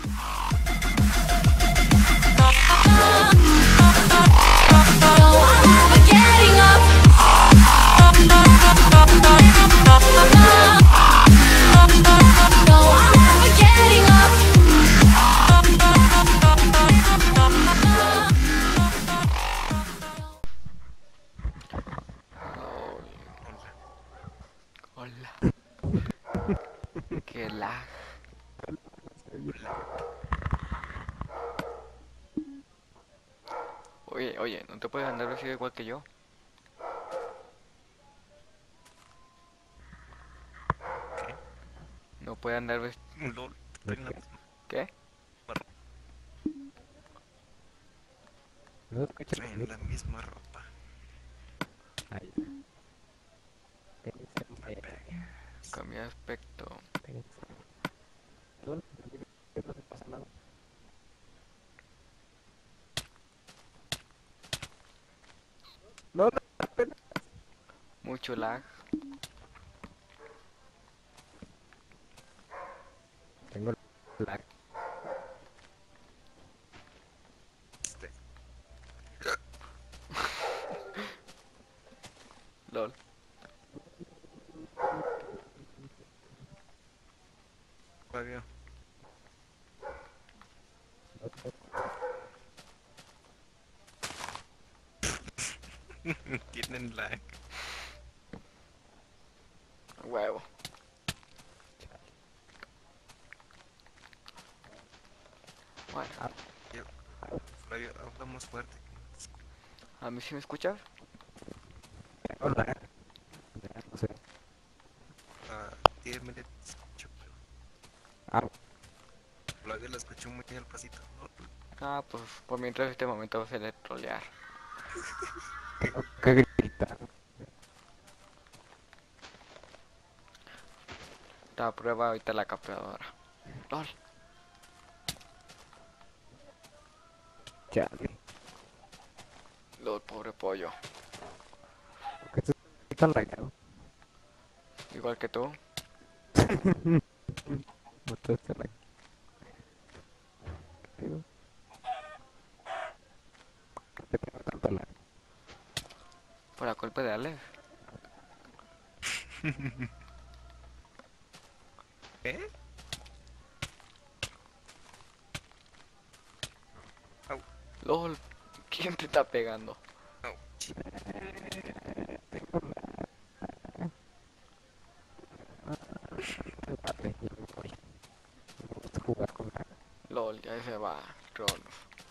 Hola. Qué lag. Oye, ¿no te puedes andar vestido igual que yo? ¿Qué? No puedes andar vestido... LOL, estoy en la misma ¿Qué? ropa. No escucho Estoy en la misma ropa. Ay, No me pegues. Cambia de aspecto. no, no te pasa nada. No, no, apenas Mucho lag. tengo lag. Este, LOL. Fabio, tienen lag. Huevo. Bueno, Yo, Fabio, habla más fuerte. ¿a mí sí me escuchas? Tengo lag. No sé. Dígame, le escucho, pero Ah, Flavio la escucho muy al pasito. ¿No? Ah, pues por mientras este momento va a ser de trolear. tengo que gritar. La prueba ahorita la capturadora. LOL. Chale. LOL, pobre pollo. ¿Por qué estoy tan lagado? Igual que tú. No todo está lag. Pero, ¿por qué tengo tanto lag? Por la culpa de Alex. ¿Eh? Au, LOL. ¿Quién te está pegando? au. Tengo lag. Vale, ya me voy. Me gusta jugar con lag. LOL, ya se va. Troll.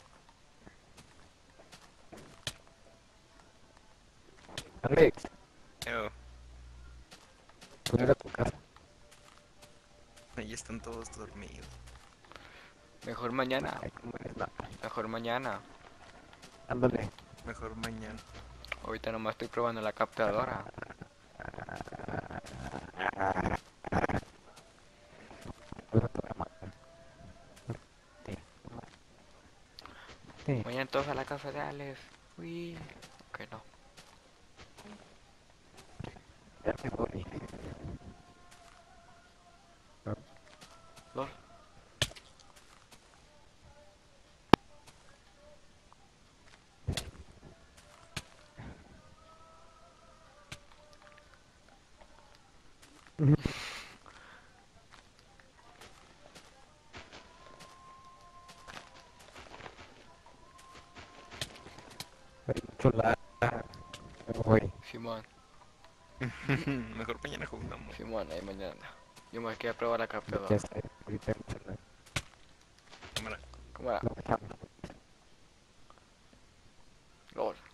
Alex, Oh, tú no eres tu casa. ahí están todos dormidos. Mejor mañana. Ay, no eres nada. Mejor mañana. Ándale. Mejor mañana. Ahorita nomás estoy probando la capturadora. Ahora te voy a matar. Sí, sí. Mañana todos a la casa de Alex. Uy. Que no. Ya me voy. LOL. Hay mucho lag. Me voy. Simón. Mejor mañana jugamos. Simón, ahí mañana. Yo me quedé a probar la Ya capturadora. sé, ahorita hay mucho lag. Cámara. ¿Cómo era? No, chao. LOL.